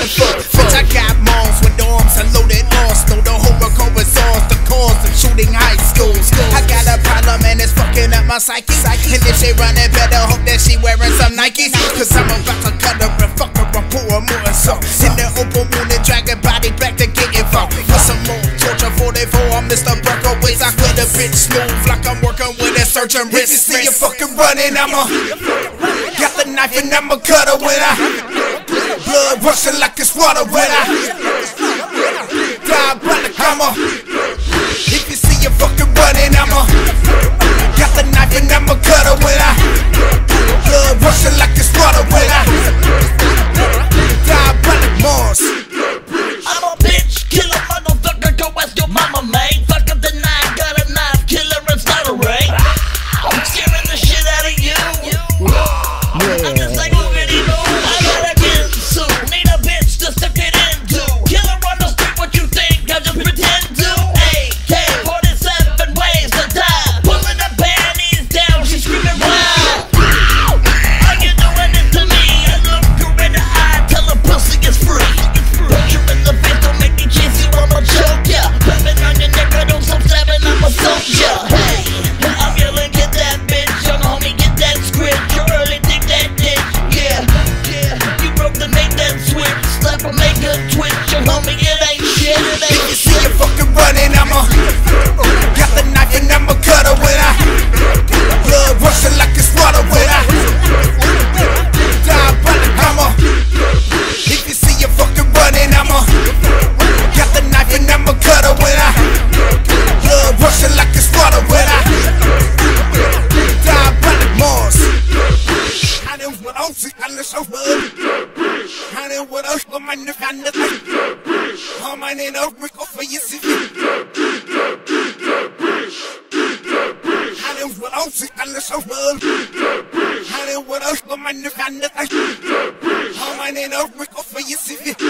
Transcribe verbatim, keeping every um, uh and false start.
fuck. Bitch, I got moms with arms and loaded arsenal. The whole record resource, the cause of shooting high schools. I got a problem and it's fucking up my psyche. And if she running, better hope that she wearing some Nikes. Cause I'm about to cut her and fuck her and pour her more and so. In the open moon and drag her body back to get involved. For some more torture forty-four, I'm Mister Berkowitz. I cut a bitch smooth like I'm working with a surgeon wrist. If you see you fucking running, I'ma got the knife and I'ma cut her when I blood rushing like it's water when I DieaboliK, I'ma. If you see you fucking running, I'ma got the knife and I'ma cut her when I blood rushing like it's water when I DieaboliK Mars. I'm a bitch killer motherfucker, go ask your mama, man. Fuck up the nine, got a knife, killer and stuttering. I'm scaring the shit out of you. I'm just like Oogity Boo. I gotta get sued. Need a bitch to stick it into. Killer on the street, what you think? I just pretend to. A K forty-seven ways to die. Pulling the panties down, she's screaming wow. Are you doing it to me? I look her in the eye, tell her pussy is free. Picture in the face, don't make me chase you, I'ma choke ya. Rubbing on your neck, I don't stop stabbing, I'ma soak ya. Hey, I'm yelling, get that bitch. Young homie, get that script. You early dig that ditch. Yeah, yeah. You broke the make that switch. Slap or make a twitch. Young homie, it ain't shit. It If you ain't see you fucking running, I'ma got the knife and I'ma cut her when I blood rushing like it's water when I DieaboliK, I'ma. If you see you fucking running, I'ma got the knife and I'ma cut her when I blood rushing like it's water when I DieaboliK Mars. I didn't want to see on the sofa. I didn't want to go my neck on the thing. All my name of Rico for you see. I didn't want to see on the sofa. I didn't want to go my neck on the thing. All my name of Rico for you see.